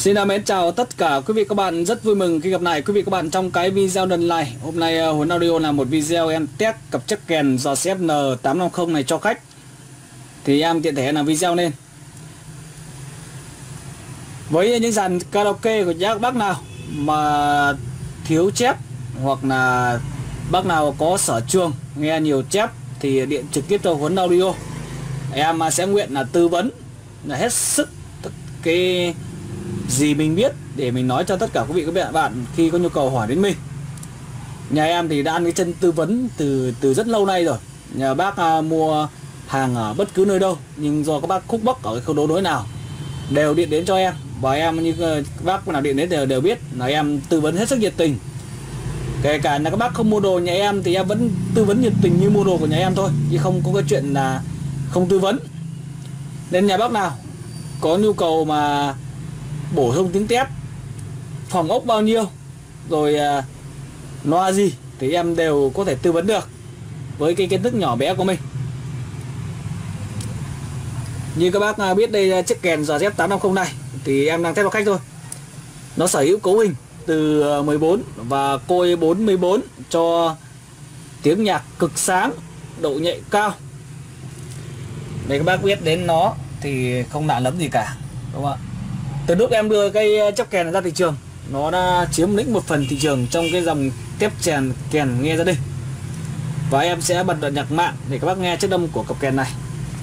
Mến chào tất cả quý vị các bạn, rất vui mừng khi gặp lại quý vị các bạn trong cái video lần này. Hôm nay Huấn Audio làm một video em test cặp chiếc kèn dò CFN850 này cho khách. Thì em tiện thể làm video lên. Với những dàn karaoke của các bác nào mà thiếu chép hoặc là bác nào có sở trường nghe nhiều chép thì điện trực tiếp cho Huấn Audio. Em sẽ nguyện là tư vấn là hết sức cái gì mình biết để mình nói cho tất cả quý vị các bạn khi có nhu cầu hỏi đến mình. Nhà em thì đã ăn cái chân tư vấn từ rất lâu nay rồi. Nhà bác mua hàng ở bất cứ nơi đâu, nhưng do các bác khúc mắc ở cái khâu đấu nối nào đều điện đến cho em, và em như các bác nào điện đến đều biết là em tư vấn hết sức nhiệt tình. Kể cả là các bác không mua đồ nhà em thì em vẫn tư vấn nhiệt tình như mua đồ của nhà em thôi, chứ không có cái chuyện là không tư vấn. Nên nhà bác nào có nhu cầu mà bổ sung tiếng tép, phòng ốc bao nhiêu, rồi loa gì thì em đều có thể tư vấn được với cái kiến thức nhỏ bé của mình. Như các bác biết đây, chiếc kèn GZ850 này thì em đang test cho khách thôi. Nó sở hữu cấu hình từ 14 và côi 44 cho tiếng nhạc cực sáng, độ nhạy cao. Để các bác biết đến nó thì không lạ lẫm gì cả, đúng không ạ? Từ lúc em đưa cái chiếc kèn này ra thị trường, nó đã chiếm lĩnh một phần thị trường trong cái dòng tép kèn nghe gia đình. Và em sẽ bật đoạn nhạc mạng để các bác nghe chất âm của cặp kèn này.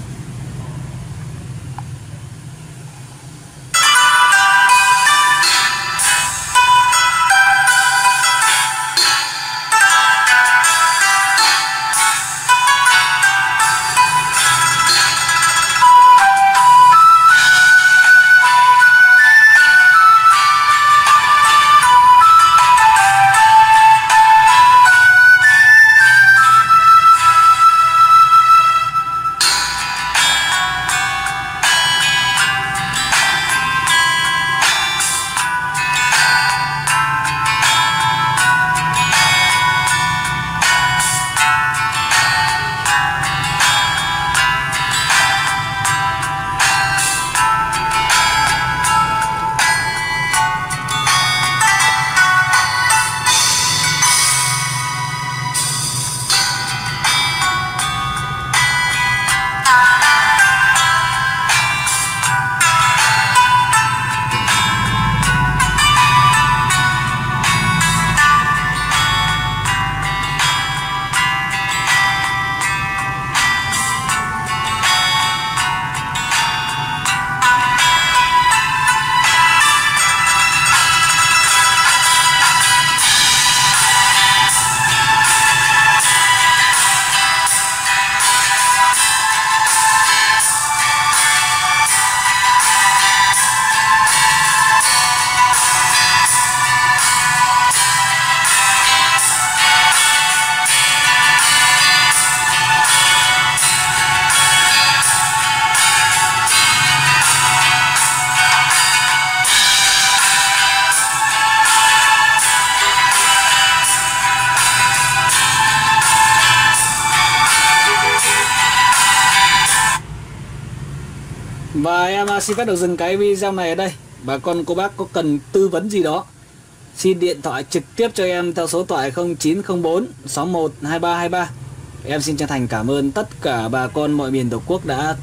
Và em xin phép được dừng cái video này ở đây. Bà con cô bác có cần tư vấn gì đó, xin điện thoại trực tiếp cho em theo số điện thoại 0904 61 2323. Em xin chân thành cảm ơn tất cả bà con mọi miền Tổ quốc đã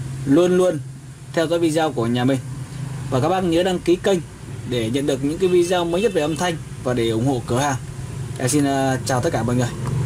luôn theo dõi video của nhà mình. Và các bác nhớ đăng ký kênh để nhận được những cái video mới nhất về âm thanh và để ủng hộ cửa hàng. Em xin chào tất cả mọi người.